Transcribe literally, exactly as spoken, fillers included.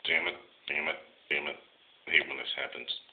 Damn it, damn it, damn it. I hate when this happens.